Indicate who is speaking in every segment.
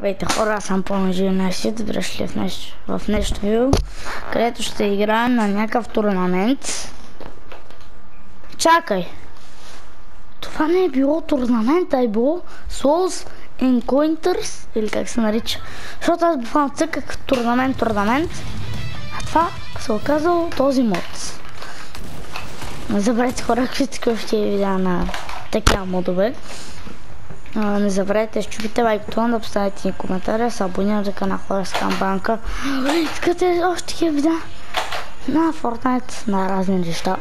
Speaker 1: Здравейте хора, аз съм По-Нажи, добре шли в нещо видео, където ще играем на някакъв турнамент. Чакай! Това не е било турнамент, а е било Souls Encounters, или как се нарича. Защото аз буквално цъках турнамент, а това се оказало този мод. Не забравяйте хора, ако искате ще видеа на такива модове. Не забравяйте да щупите лайк бутона, да поставите ни коментария, се абонирате канала Хора с камбанка. Искате още такива видеа на Fortnite, на разни неща.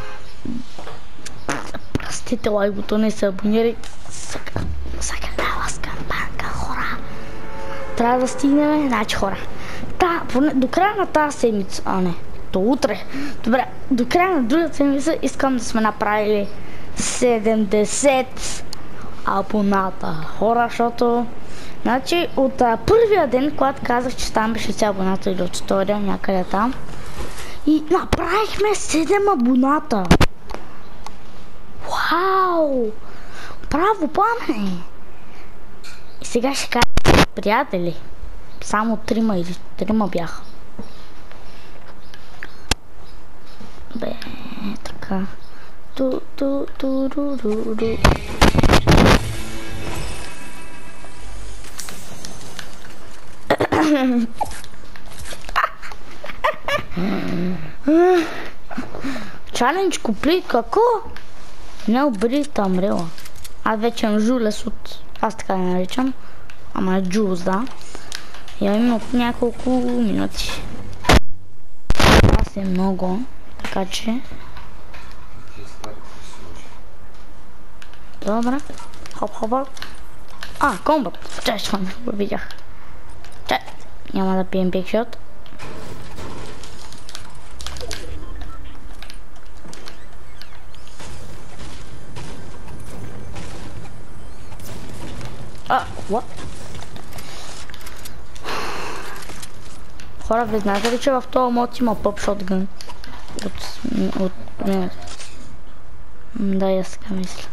Speaker 1: Пръстите лайк бутона и се абонирайте за канала с камбанка, хора. Трябва да стигнем, значи хора. До края на тази седмица, до утре. Добре, до края на другата седмица искам да сме направили 70 абоната, хора, защото значи от първия ден, когато казах, че ставаме 60 абоната или от втория, някъде там, и направихме 7 абоната. Вау! Браво, Пламене! И сега ще кажа, приятели, само 3 или 3 бяха. Бе, така. Чалендж купли, како? Не обри тамрела. Аз вече имам жулес от... Аз така не наричам. Ама е джулс, да. Я имам от няколко минути. Аз е много. Така че... Добре. Хоп. Комбат. Чай, го видях. Чай. Няма да пием бигшот. What? Хора, ви знаете ли, че в този мод има пъп шотгън? Да, я сега мисля.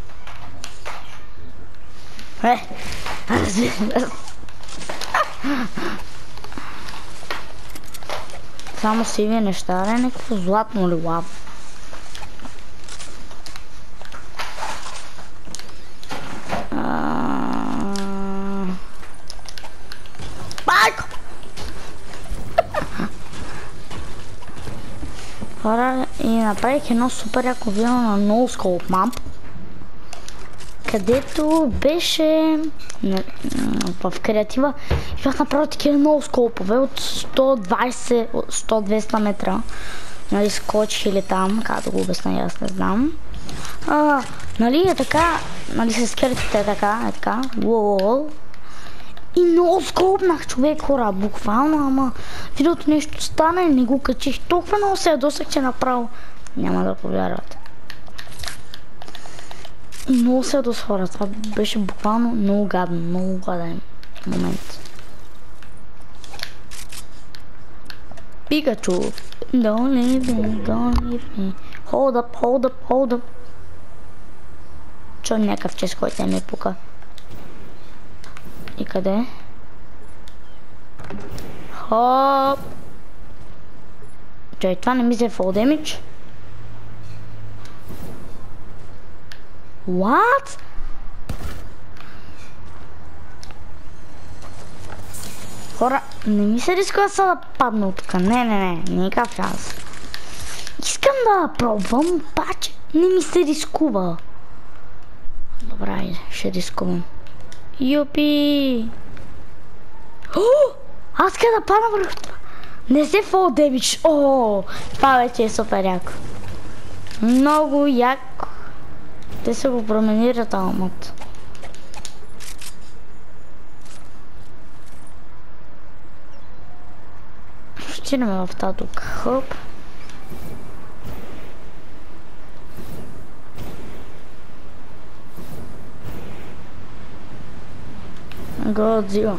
Speaker 1: Само сиви неща, не някакво златно ли лав? Майко! Хора, и направих едно супер яко видео на No Scope Map, където беше в креатива и бях направил такива много скопове от 120-100-200 метра. Нали, скочих или там, как да го обясня, аз не знам. Нали е така, нали се скертите е така, уоу. И много скопнах, човек, хора, буквално, ама видеото нещо стана и не го качих. Толкова много се ядосах, че направо няма да повярвате. И много се ядосах, хора, това беше буквално много гадно, много гаден момент. Пикачу, don't leave me, hold up. Чу някакъв чест, който ме пука. И къде? Хоп! Чай, това не ми взе full damage. What? Хора, не ми се рискува са да падна от тук. Не, никакъв шанс. Искам да пробвам, обаче не ми се рискува. Добре, ще рискувам. Юпи! Аз къде да падна върху това? Не се full damage. Това вече е супер яко. Много яко. Те се го променират алмат. Ще идем в тази тук. Хоп. Годзила.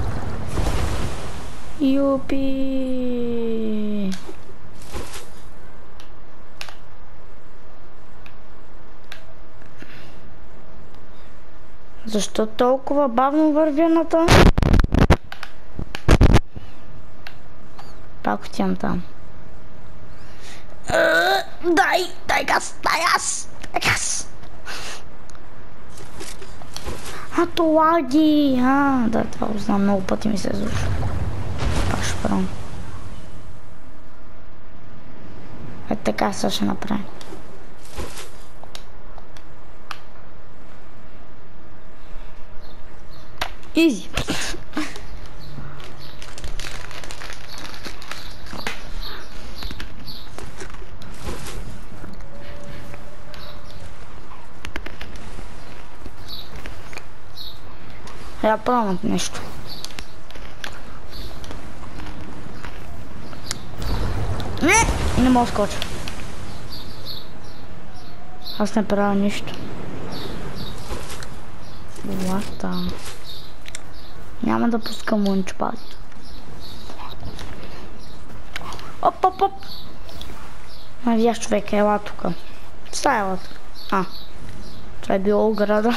Speaker 1: Юпи! Защо толкова бавно вървя на това? Пак отивам там. Дай газ. То лаги. Да, това го знам, много пъти ми се случва. Пак ще пробвам. Така сега ще направим. Изи. Я пробвам нещо. Не мога да скоча. Аз не правя нищо. Лата. Няма да пускам лънчпад. Оп. Видяш човек, ела тука. Ела тука. Това е било ограда.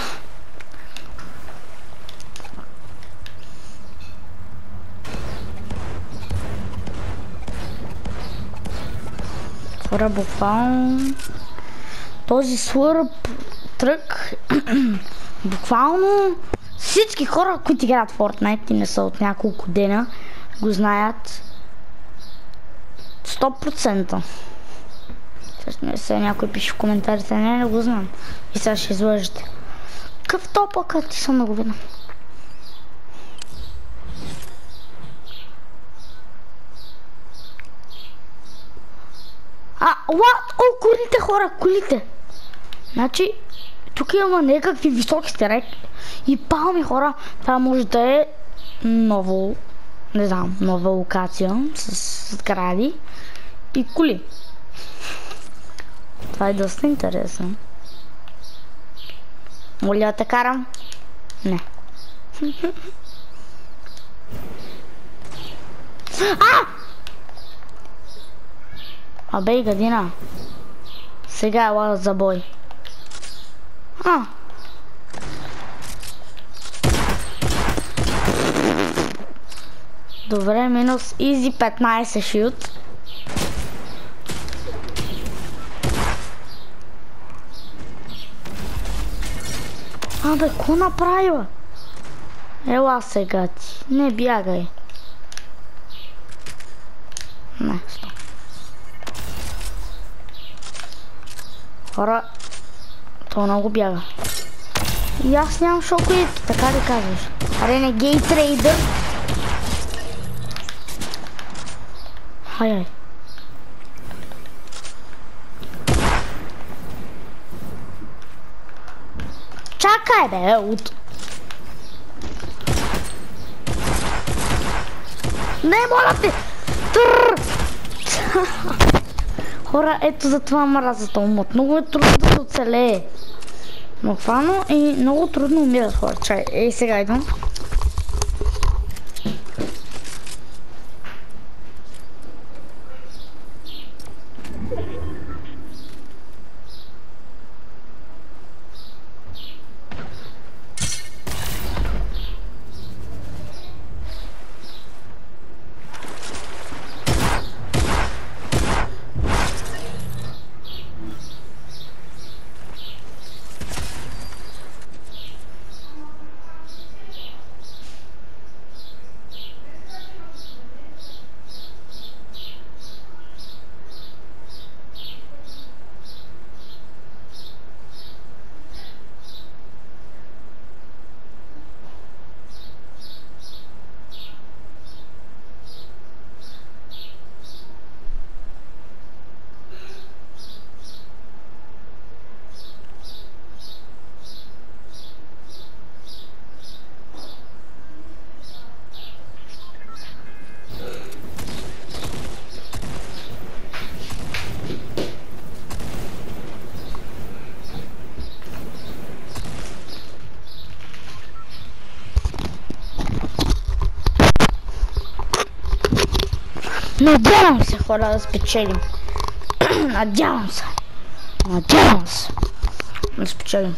Speaker 1: Хора, буквално този свърб трък буквално всички хора, които играят в Fortnite и не са от няколко дена, го знаят 100%. Сега някой пише в коментарите, не го знам. И сега ще излъжете. Какъв топък ти съм да го видам. Колите, хора, колите! Значи, тук има някакви високи стерек и палми, хора. Това може да е нова локация с сгради и коли. Това е доста интересно. Моля да те карам? Не. Абе, гадина. Сега ела за бой. Добре, минус изи 15 шут. Бе, ко направила? Ела сега ти. Не бягай. Не, стоп. Хора, то много бяга. И аз нямам шоковидки, така ли казваш? Аре, не гей трейдър. Ай. Чакай, бе, Не, моля те! Хора, ето за това мразя този мод. Много е трудно да се оцелее. Буквално и много трудно умират хора. Чай, сега идвам. Надявам се, хора, да спечелим. Надявам се. Да спечелим.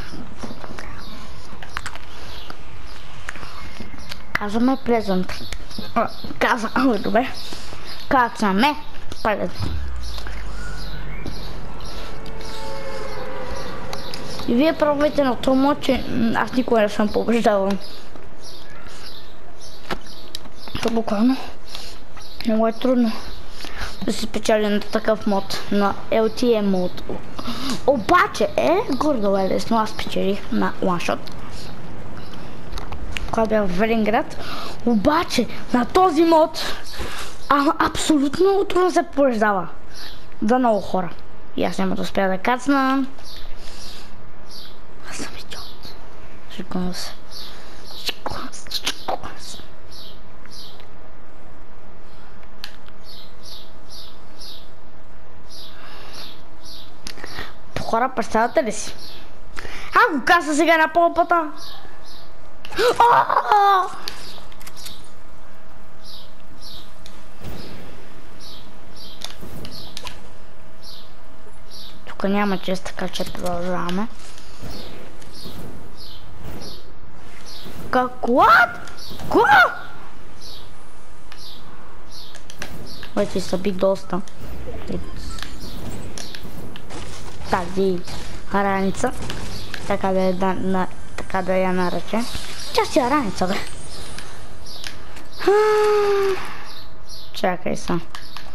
Speaker 1: Казваме Pleasant. Добре. Кацаме. Палет. И вие пробвайте на това, че аз никога не съм побеждавал. То буквално много е трудно да се спечели на такъв мод, на LTE мод. Обаче гордо е лесно, аз спечелих на OneShot, когато бях в Велинград. Обаче на този мод абсолютно много трудно се побеждава за много хора. И аз няма да успя да кацна. Аз съм идиот. Шикувам се. Хора, представяте ли си? Го каза сега на помпата. Тук няма чест, така че продължаваме. Какво? Вече съби доста. Тази раница, така да я наречем. Тя си е раница, бе. Чакай са.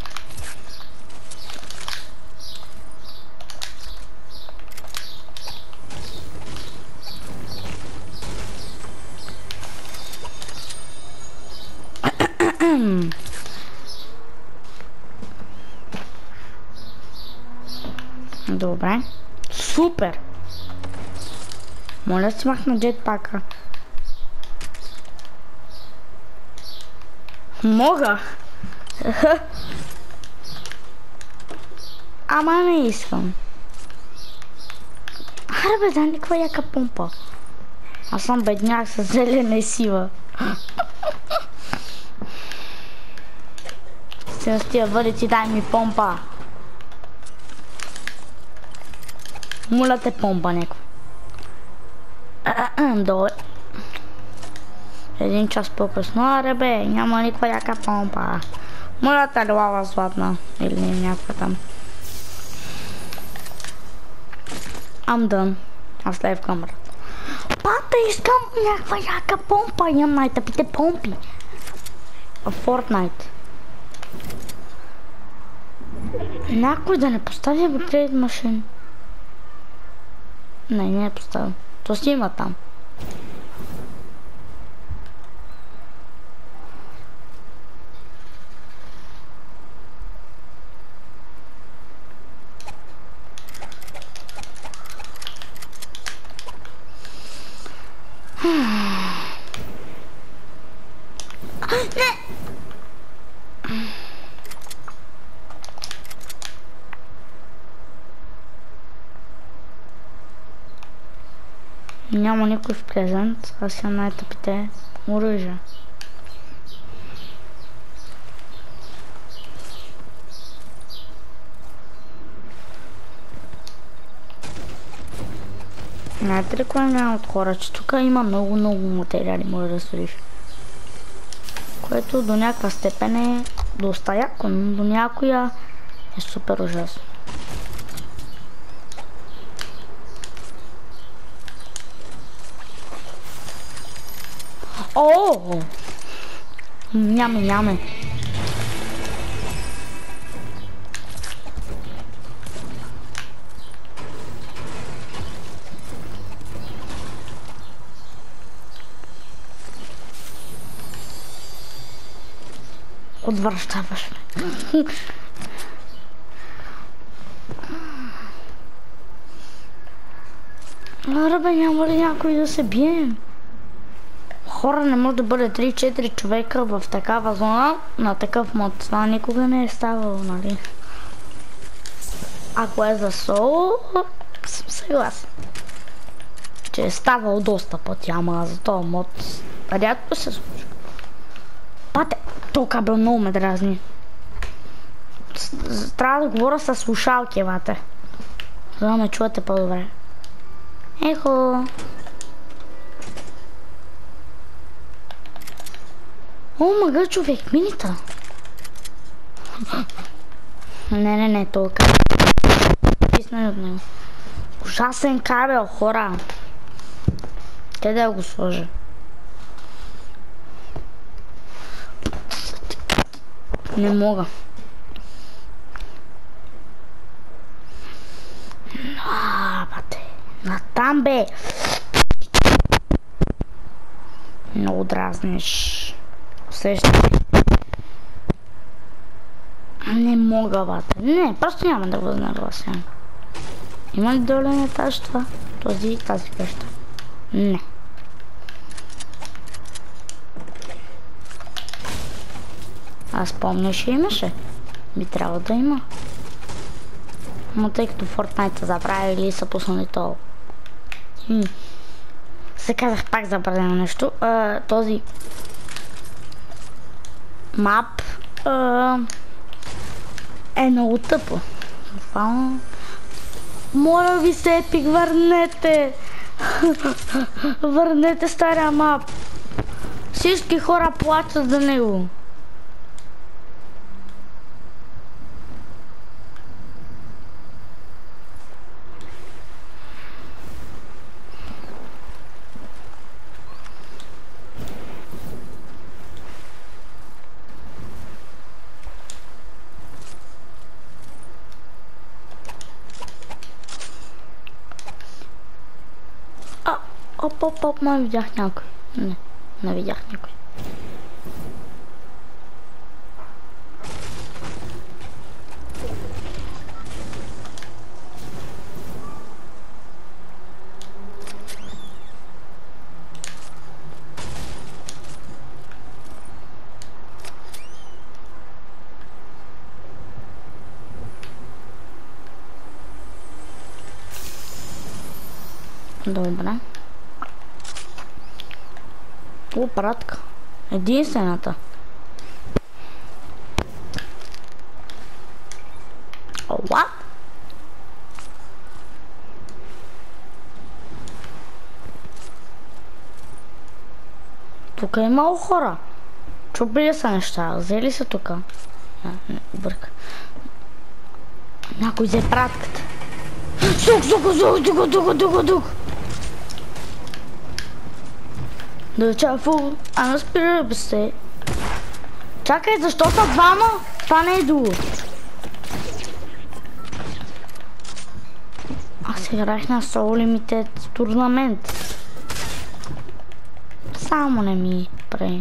Speaker 1: Добре. Супер! Моля си махна джетпака. Мога! Ама не искам. Аре бе, дай някаква яка помпа. Аз съм бедняк с зелена и сива. Сега с тия въдици дай ми помпа. Моля те помпа някой. Долу. Един час по-късно. Аре бе, няма никаква яка помпа. Моля те лава златна. Или някаква там. I'm done. Аз лея в камерата. Пата, искам някаква яка помпа. Имам най-тъпите помпи. В Fortnite. Някой да не поставя upgrade машин. Не е поставил. То си има там. Няма никой в презент, аз имам най-тъпите оръжия. Знаете ли кое няма от хора, че тук има много материали, може да свалиш. Което до някаква степен е доста яко, но до някоя е супер ужасно. О! Няме. Отвръщаваш ме. Аре бе, няма ли някой да се бием? Хора, не може да бъде 3-4 човека в такава зона на такъв мод. Това никога не е ставало, нали? Ако е за соло, съм съгласен. Че е ставало доста пъти, ама за този мод рядко се случва. Пате, то кабел много ме дразни. Трябва да говоря с слушалки, бате. За да ме чувате по-добре. Ехо! О, мага човек, минита. Не, това кабел. Писна от него. Ужасен кабел, хора. Къде да го сложа? Не мога. Бате. Натам бе. Много дразниш. Усещам. Не мога, бате. Не, просто няма да го нагласям. Има ли долен етаж това? Тази къща? Не. Аз помня, че имаше. Би трябва да има. Но тъй като Fortnite са забравили и са пуснали това. Се казах пак забравено нещо. Този мап е много тъпо. Моля ви се, Епик, върнете! Върнете стария мап. Всички хора плачат за него. Оп, ма видях някой. Не видях някой. Добре. О, пратка. Единствената. What? Тук е много хора. Чупили са неща. Взели са тук. Не, обърка. Някой взе пратката. Сук. Да чафу, а не спира бе се. Чакай, защо са двама? Това не е друго. Аз играх на Soul Limited турнамент. Само не ми прави.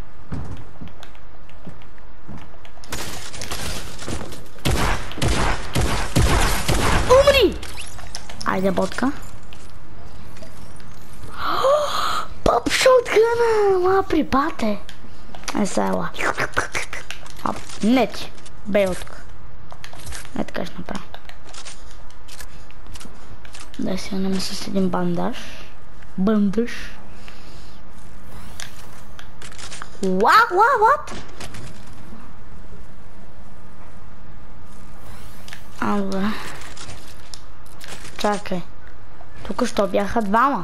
Speaker 1: Умри! Айде, ботка. Пъп шотгъна! Ма прибате! Е, села. Не ти. Бей от тук. Не така ще направя. Дай си наме с един бандаж. Бандаж. What? Добре. Чакай. Тук що бяха двама.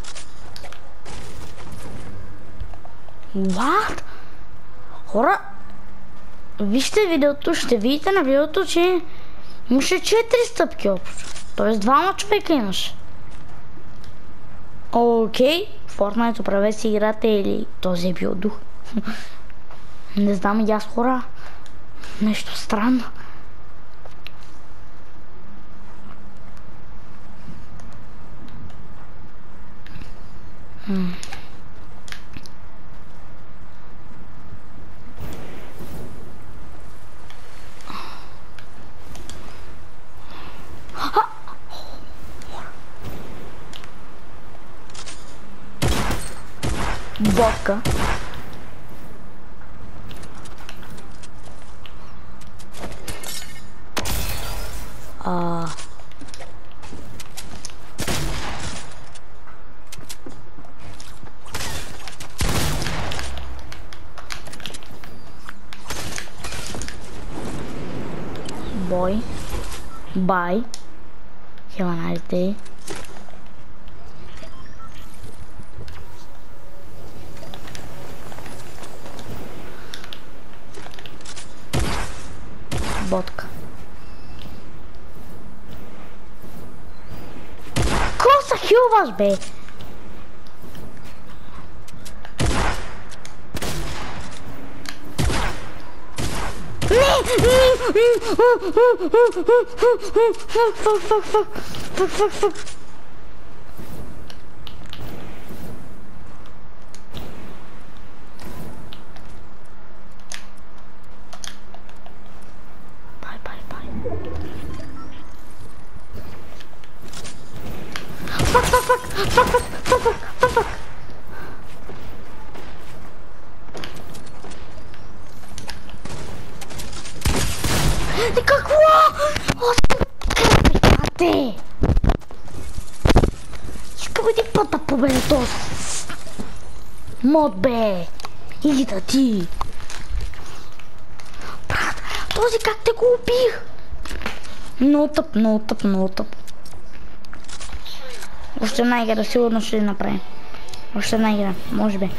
Speaker 1: What? Хора, вижте видеото, ще видите на видеото, че имаше 4 стъпки общо. Тоест двама човека имаше. Окей, Fortnite управе си играта или този е бил дух. Не знам и аз, хора. Нещо странно. Ботка. Boy. Bye. Have a nice day. Ботка. Ко се хилваш, бе? Fuck. Fuck. И какво? Те! Искам един път да победа този мод, бе! Иди да ти! Брат, този как те го убих? Много тъп. Още една игра, сигурно ще направим. Още една игра, може би.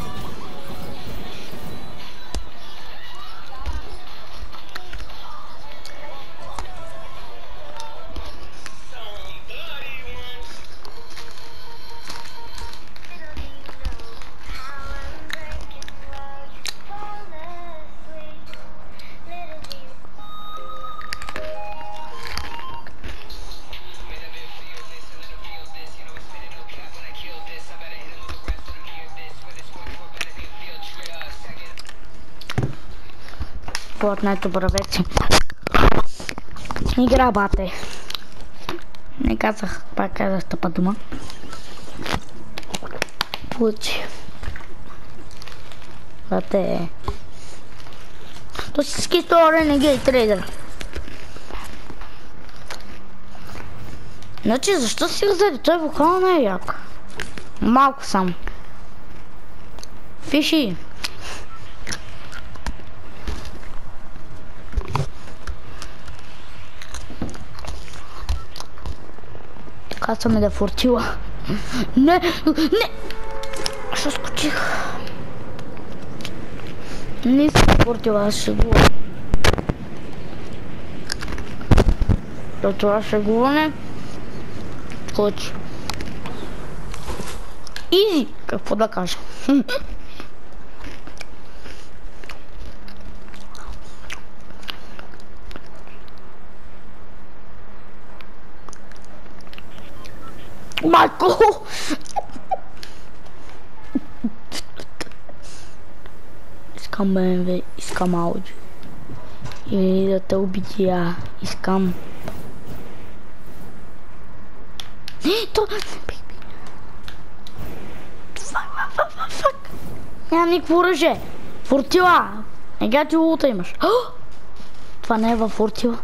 Speaker 1: Fortnite бравеци. Игра, бате. Не казах, пак казах тъпа дума. Получи. Бате. То си скисто Renegade трейдер. Значи защо си раздаде? Той буквално не е як. Малко само. Фиши. Казваме да фортила. Не! Що скочих? Не искам фортила, аз шегувам. До това шегуване. Хоч. Изи! Какво да кажа? Майко! Искам BMW, искам Audi. Или да те убия. Искам. То... Фак. Нямам никакво оръжие. Фортила. Ега ти лута имаш. Това не е във фортила.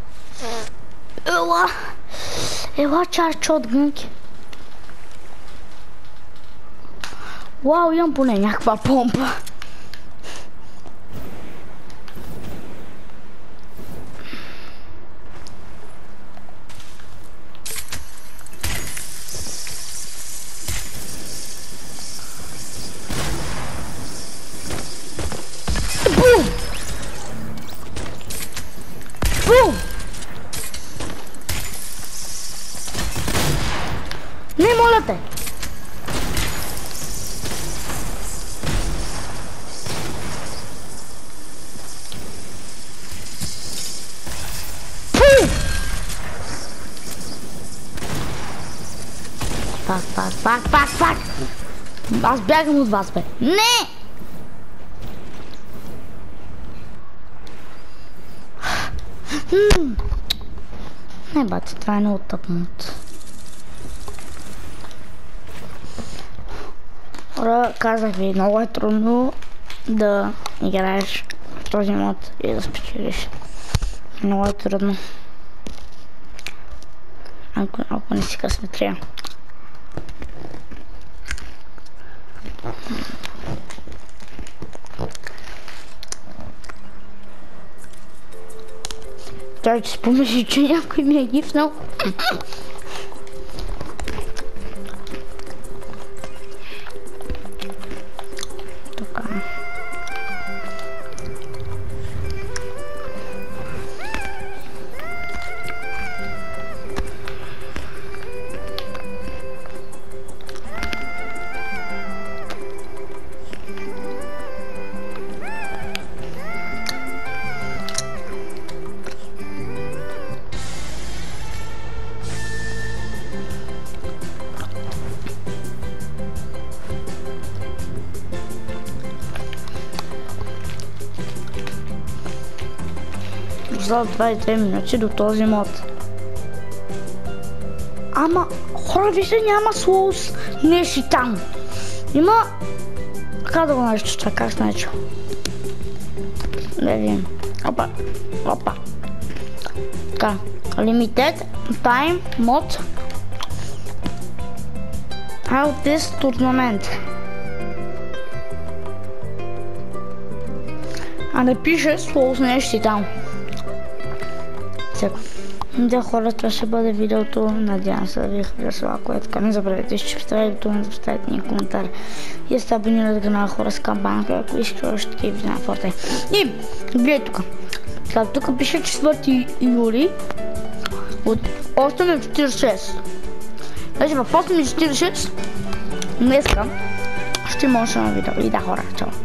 Speaker 1: Ела чарч от гънки. Вау, имам поне някаква помпа. Бум! Бум! Не, моля те! Пак! Аз бягам от вас, бе. Не! Не, бати, това е много тъпнат. Казах ви, много е трудно да играеш в този мод и да спечелиш. Много е трудно. Ако не си късметрия. Той че си помисли, че някой ми е гифнал. Така. за 22 минути до този мод. Ама, хора, вижте, няма слоус, не си там. Има... Как да го нарича това, как се нарича? Да видим. Опа, опа. Така, Limited Time Mod Out this Tournament. А не пише слоус, не си там. Сега. Да, хора, това ще бъде видеото. Надявам се да ви харесва. Ако е така, не забравяйте, ще поставите бутон, да поставите ни коментар и да се абонирате за канала Хора с камбанка, ако искате още такива видеа на Fortnite. И гледай тук. Тук пише 4 юли от 8:46. Значи в 8:46 днеска ще има още едно видео. И да, хора, чао.